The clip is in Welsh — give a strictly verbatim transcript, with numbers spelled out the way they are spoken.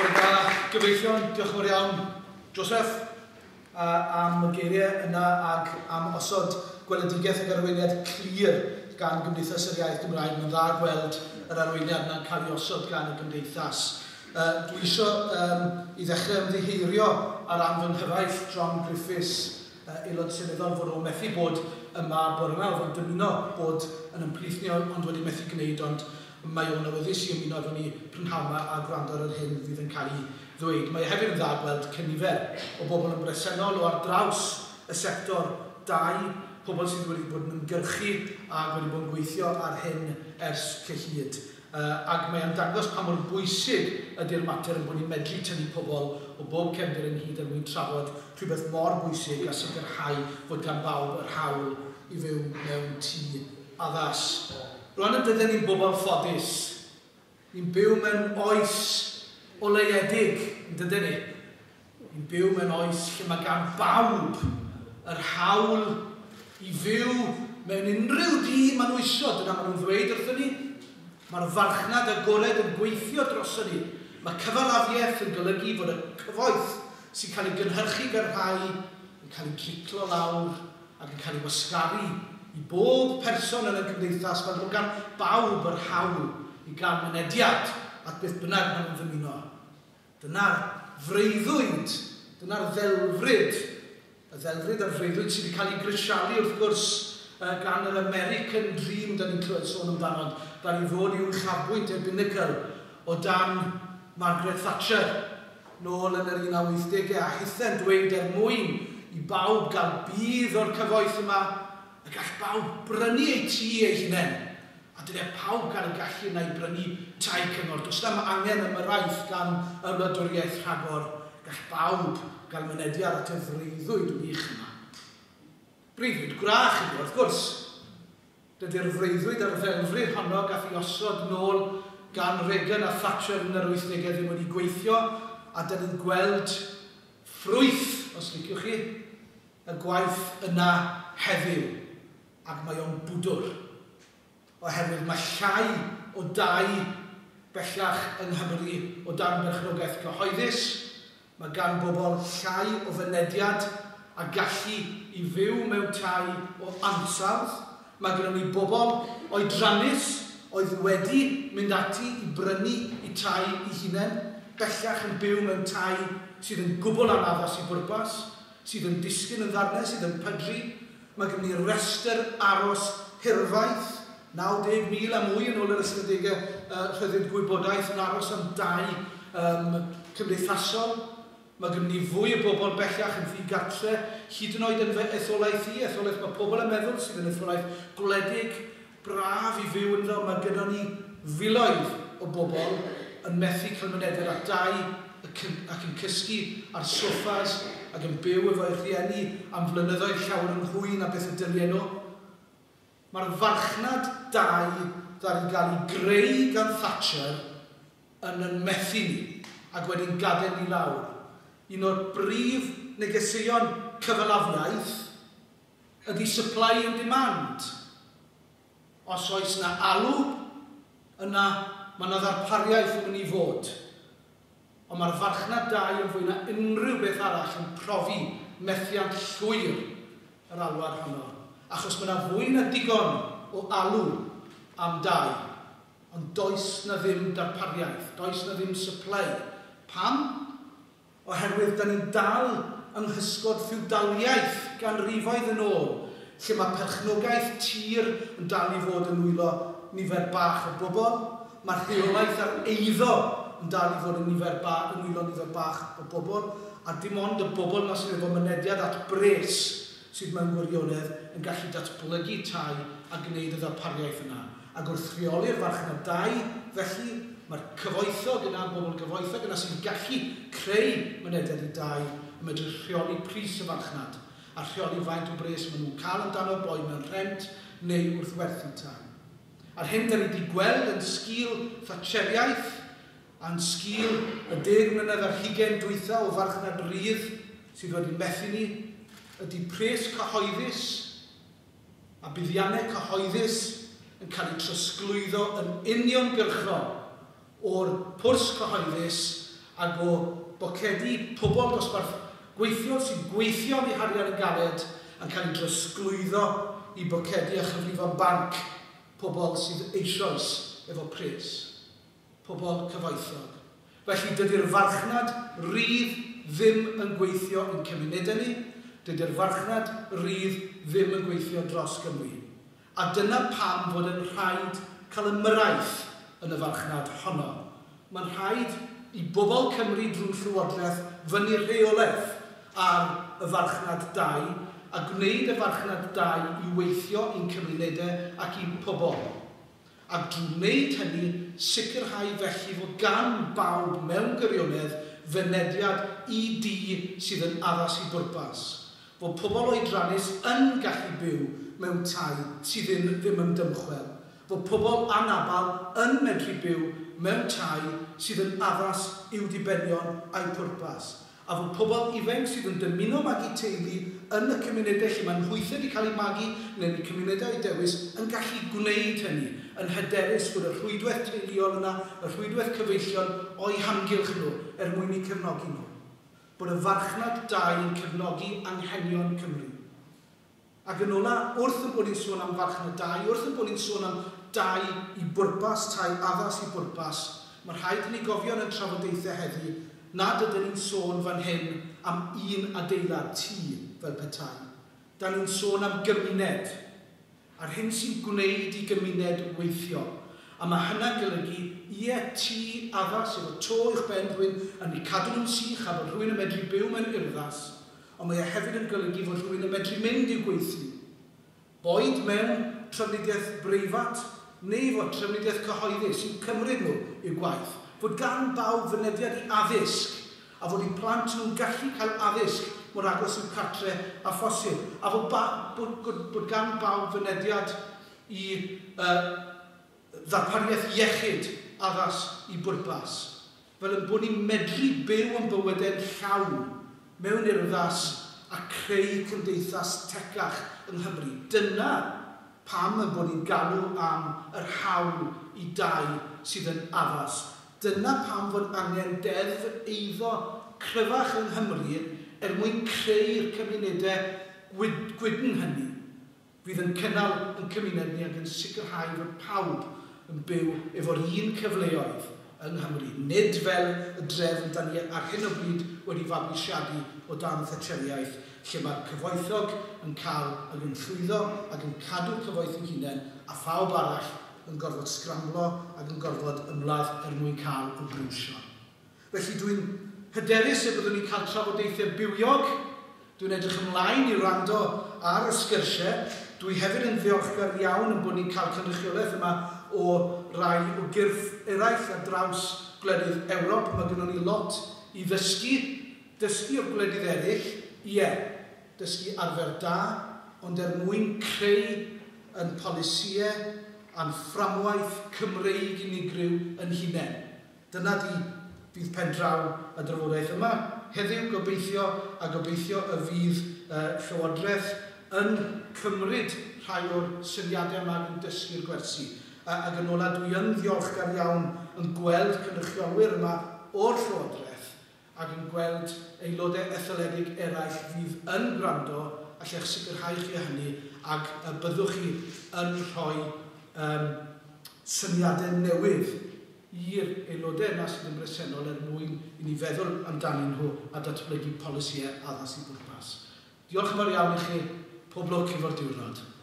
Bore da, gyfeillion, diolch yn fawr iawn, Joseph, am y geiriau yna ag am osod gweledigaeth ag arweiniad clir gan Gymdeithas yr Iaith Gymraeg. Mae'n dda gweld yr arweiniad yna'n cael ei osod gan y Gymdeithas. Uh, dwi eisiau um, i ddechrau ymddiheirio ar anfon hyfaith John Griffiths, uh, aelod seneddol, fod o'n methu bod yma bore yma, fo'n dymuno bod yn ymplith ni ond wedi methu gwneud, ond mae o'n awyddus i ymuno efo ni prynhawn a gwrando ar yr hyn fydd yn cael ei ddweud. Mae hefyd yn dda gweld cynifer o bobl yn bresennol o ar draws y sector dau, pobl sydd wedi bod yn ymgyrchu a wedi bod yn gweithio ar hyn ers cyhyd. Uh, ac mae yn dangos pa mor bwysig ydy'r mater yn bod ni'n medru tynnu pobl o bob cefndir ynghyd er mwyn trafod rhywbeth mor bwysig a sicrhau fod gan bawb yr hawl i fyw mewn tŷ addas. Rwan yn dydyn ni'n bobl ffodus. Ni'n byw mewn oes oleuedig, yn dydyn ni. Ni'n byw mewn oes lle mae gan bawb yr hawl i fyw mewn unrhyw di maen nhw isio. Dyna maen nhw'n ddweud wrthyn ni. Mae'r farchnad agored yn gweithio dros ni. Mae cyfalafiaeth yn golygu fod y cyfoeth sy'n cael ei gynhyrchu gan rhai yn cael ei triclo lawr ac yn cael ei wasgaru i bob person yn y gymdeithas, mae'n rhoi gan bawb yr hawl i gael mynediad at beth bynnag maen nhw'n ddymuno. Dyna'r freuddwyd, dyna'r ddelfryd, y ddelfryd a'r freuddwyd sydd wedi cael ei grisialu wrth gwrs uh, gan yr American Dream, da ni'n clywed sôn amdano, da ni fod i'w chafbwynt erbunigol o dan Margaret Thatcher nôl yn yr un naw wythdegau a hithen dweud er mwyn i bawb gael bydd o'r cyfoeth yma, a gall bawb brynu ei tŷ ei hunain. A dyna pawb gael y gallu yna i brynu tai cyngor. Does yna angen ymyrraeth gan y wladwriaeth rhagor. Gall bawb gael mynediad at y freuddwyd wych yma. Breuddwyd gwrach ydy, wrth gwrs. Dydy'r freuddwyd a'r ddelfryd honno gath ei osod nôl gan Reagan a Thatcher yn yr wythdegau ddim wedi gweithio, a dyn ni'n gweld ffrwyth, os liciwch chi, y gwaith yna heddiw. Ac mae o'n bwdwr. Oherwydd mae llai o dau bellach yng Nghymru o dan berchnogaeth cyhoeddus. Mae gan bobl llai o fynediad a gallu i fyw mewn tai o ansawdd. Mae gen ni bobl oedrannus oedd wedi mynd ati i brynu i tai i hunain, bellach yn byw mewn tai sydd yn gwbl anaddas i bwrpas, sydd yn disgyn yn ddarnau, sydd yn pydru. Mae gen ni restr aros hirfaith, naw deg mil a mwy yn ôl yr ystadegau uh, rhyddid gwybodaeth yn aros am dau um, cymdeithasol. Mae gen ni fwy o bobl bellach yn ddigartre, hyd yn oed yn etholaeth i, etholaeth mae pobl yn meddwl sydd yn etholaeth gwledig, braf i fyw yn ddo. Mae gen ni filoedd o bobl yn methu cael mynediad at dau ac yn cysgu ar soffas ac yn byw efo ei rhieni am flynyddoedd llawer yn hwyn a beth y dyliau nhw. Mae'r farchnad dau ddari gael ei greu gan Thatcher yn yn methu ni ac wedi'n gadael ni lawr. Un o'r brif negeseuon cyfalafiaeth ydy supply and demand. Os oes yna alw, yna mae yna ddarpariaeth yn mynd i fod. Ond mae'r farchnad dau yn fwy na unrhyw beth arall yn profi methiant llwyr yr alwad honno. Achos mae yna fwy na digon o alw am dau. Ond does na ddim darpariaeth, does na ddim supply. Pam? Oherwydd da ni'n dal yng nghysgod ffiwdaliaeth gan rifoedd yn ôl, lle mae perchnogaeth tir yn dal i fod yn wylo nifer bach o bobl. Mae'r rheolaeth ar eiddo yn dal i fod yn nifer bach, yn wylo nifer bach o bobl, a dim ond y bobl na sydd efo mynediad at bres sydd mewn gwirionedd yn gallu datblygu tai a gwneud y ddarpariaeth yna. Ac wrth rheoli'r farchnad dau, felly mae'r cyfoethog yna, bobl cyfoethog yna sy'n gallu creu mynediad i dau yn medru rheoli pris y farchnad a rheoli faint o bres maen nhw'n cael amdano boi mewn rhent neu wrth werthu tai. A'r hyn da ni wedi gweld yn sgil Thatcheriaeth a'n sgil y deg mlynedd ar hugain dwytha o farchnad rydd sydd wedi methu ni, ydy pres cyhoeddus a buddiannau cyhoeddus yn cael ei trosglwyddo yn uniongyrchol o'r pwrs cyhoeddus ac o bocedi pobl dosbarth gweithio sy'n gweithio am eu harian yn galed yn cael ei drosglwyddo i bocedi a chyfrifo banc pobl sydd eisoes efo pres. Pobl cyfoethog. Felly dydy'r farchnad rydd ddim yn gweithio yn cymunedau ni, dydy'r farchnad rydd ddim yn gweithio dros Gymru. A dyna pam fod yn rhaid cael ymyraeth yn y farchnad honno. Mae'n rhaid i bobl Cymru drwy'r llywodraeth fyny rheolaeth ar y farchnad dau a gwneud y farchnad dau i weithio i'n cymunedau ac i'n pobl. Ac drwy wneud hynny, sicrhau felly fod gan bawb mewn gwirionedd fynediad i di sydd yn addas i bwrpas. Fod pobl oedrannus yn gallu byw mewn tai sydd ddim, ddim yn dymchwel. Fod pobl anabal yn medru byw mewn tai sydd yn addas i'w dibenion a'i pwrpas. A fod pobl ifanc sydd yn dymuno magu teulu yn y cymunedau lle mae'n hwythau wedi cael ei magu neu yn y cymunedau dewis yn gallu gwneud hynny, yn hyderus bod y rhwydwaith teuluol yna, y rhwydwaith cyfeillion o'i hamgylch nhw er mwyn eu cefnogi nhw. Bod y farchnad dau yn cefnogi anghenion Cymru. Ac yn ola, wrth yn bod ni'n sôn am farchnad dau, wrth yn bod ni'n sôn am dau i bwrpas, tai addas i bwrpas, mae rhaid i ni gofio yn y trafodaethau heddi nad ydyn ni'n sôn fan hyn am un adeilad tŷ fel petai. Da ni'n sôn am gymuned, a'r hyn sy'n gwneud i gymuned weithio. A mae hynna'n golygu, ie, tŷ addas efo to i'ch ben rhywun yn ei cadw nhw'n sych a bod rhywun yn medru byw mewn urddas, ond mae e hefyd yn golygu fod rhywun yn medru mynd i'w gweithio. Boed mewn trafnidiaeth breifat neu fod trafnidiaeth cyhoeddus sy'n cymryd nhw i'w gwaith. Fod gan bawb fynediad i addysg a fod eu plant nhw'n gallu cael addysg mor agos i'w cartre a phosib. A fod, ba, bod, bod, bod gan bawb fynediad i uh, ddarpariaeth iechyd addas i bwrpas. Fel yn bod ni'n medru byw yn bywydau'n llawn mewn urddas a creu cymdeithas tecach yng Nghymru. Dyna pam yn bod ni'n galw am yr hawl i dau sydd yn addas. Dyna pam fod angen deddf eiddo cryfach yng Nghymru er mwyn creu'r cymunedau gwyd, gwydn hynny. Fydd yn cynnal yn cymuned ni ac yn sicrhau fod pawb yn byw efo'r un cyfleoedd yng Nghymru. Nid fel y drefn da ni ar hyn o bryd wedi fabwysiadu o dan Thatcheriaeth, lle mae'r cyfoethog yn cael ac yn llwyddo ac yn cadw cyfoeth yn hunain a phawb arall yn gorfod sgramblo ac yn gorfod ymladd er mwyn cael y brwsio. Felly dwi'n hyderus y byddwn ni'n cael trafodaethau bywiog, dwi'n edrych ymlaen i rando ar y sgyrsiau, dwi hefyd yn ddiolchgar iawn yn bod ni'n cael cynrychiolaeth yma o rai o gyrff eraill ar draws gwledydd Ewrop. Mae gennym ni lot i ddysgu, dysgu o'r gwledydd eraill, ie, dysgu arfer da, ond er mwyn creu yn polisiau a'n fframwaith Cymreig unigryw yn hunain. Dyna di fydd pen draw y drafodaeth yma. Heddiw gobeithio a gobeithio y fydd uh, llywodraeth yn cymryd rhai o'r syniadau yma yn dysgu'r gwersi. Uh, ac yn ola dwi yn ddiolchgar iawn yn gweld cynrychiolwyr yma o'r llywodraeth ac yn gweld aelodau etholedig eraill fydd yn gwrando a lle'ch sicrhau chi hynny ac uh, byddwch chi yn rhoi Um, syniadau newydd i'r aelodau yna sydd yn bresennol er mwyn i ni feddwl amdanyn nhw a datblygu polisiau addas i bwrpas. Diolch yn fawr iawn i chi, pob lwc efo'r diwrnod.